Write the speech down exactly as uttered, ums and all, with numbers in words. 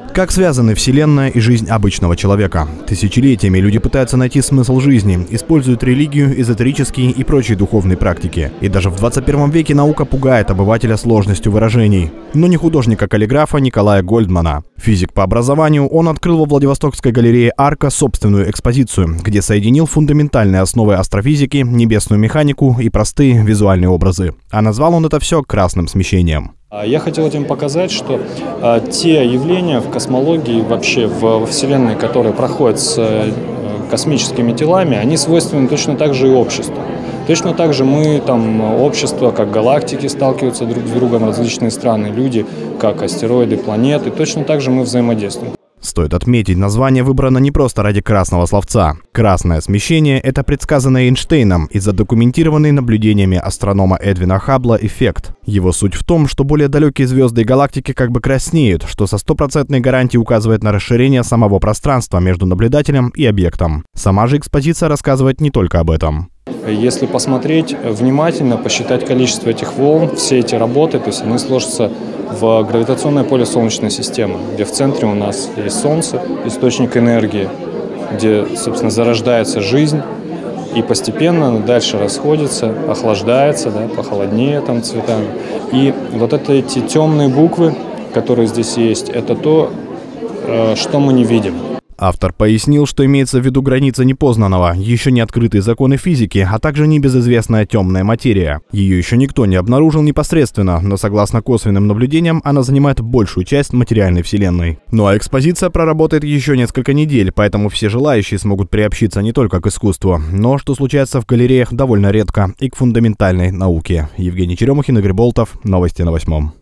Как связаны Вселенная и жизнь обычного человека? Тысячелетиями люди пытаются найти смысл жизни, используют религию, эзотерические и прочие духовные практики. И даже в двадцать первом веке наука пугает обывателя сложностью выражений. Но не художника-каллиграфа Николая Гольдмана. Физик по образованию, он открыл во Владивостокской галерее «Арка» собственную экспозицию, где соединил фундаментальные основы астрофизики, небесную механику и простые визуальные образы. А назвал он это все «красным смещением». Я хотел этим показать, что а, те явления в космологии, вообще в, в Вселенной, которые проходят с а, космическими телами, они свойственны точно так же и обществу. Точно так же мы, там, общество, как галактики сталкиваются друг с другом, различные страны, люди, как астероиды, планеты, точно так же мы взаимодействуем. Стоит отметить, название выбрано не просто ради красного словца. Красное смещение – это предсказанный Эйнштейном и задокументированный наблюдениями астронома Эдвина Хаббла эффект. Его суть в том, что более далекие звезды и галактики как бы краснеют, что со стопроцентной гарантией указывает на расширение самого пространства между наблюдателем и объектом. Сама же экспозиция рассказывает не только об этом. Если посмотреть внимательно, посчитать количество этих волн, все эти работы, то есть они сложатся в гравитационное поле Солнечной системы, где в центре у нас есть Солнце, источник энергии, где, собственно, зарождается жизнь и постепенно дальше расходится, охлаждается, да, похолоднее там цветами. И вот это, эти темные буквы, которые здесь есть, это то, что мы не видим. Автор пояснил, что имеется в виду граница непознанного, еще не открытые законы физики, а также небезызвестная темная материя. Ее еще никто не обнаружил непосредственно, но согласно косвенным наблюдениям, она занимает большую часть материальной Вселенной. Ну а экспозиция проработает еще несколько недель, поэтому все желающие смогут приобщиться не только к искусству, но, что случается в галереях довольно редко, и к фундаментальной науке. Евгений Черемухин, Игорь Болтов. Новости на восьмом.